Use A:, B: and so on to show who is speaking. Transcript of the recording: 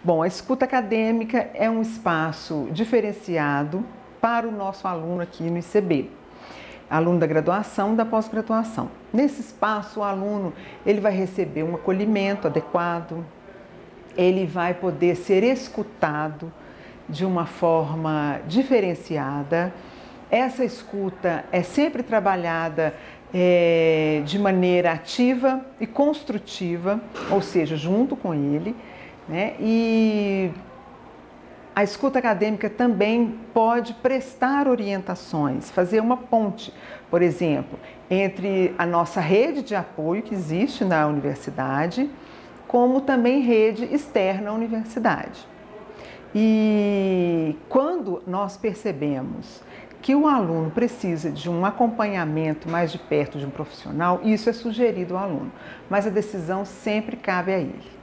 A: Bom, a escuta acadêmica é um espaço diferenciado para o nosso aluno aqui no ICB, aluno da graduação e da pós-graduação. Nesse espaço, o aluno ele vai receber um acolhimento adequado, ele vai poder ser escutado de uma forma diferenciada. Essa escuta é sempre trabalhada de maneira ativa e construtiva, ou seja, junto com ele, né? E a escuta acadêmica também pode prestar orientações, fazer uma ponte, por exemplo, entre a nossa rede de apoio que existe na universidade, como também rede externa à universidade. E quando nós percebemos que o aluno precisa de um acompanhamento mais de perto de um profissional, isso é sugerido ao aluno, mas a decisão sempre cabe a ele.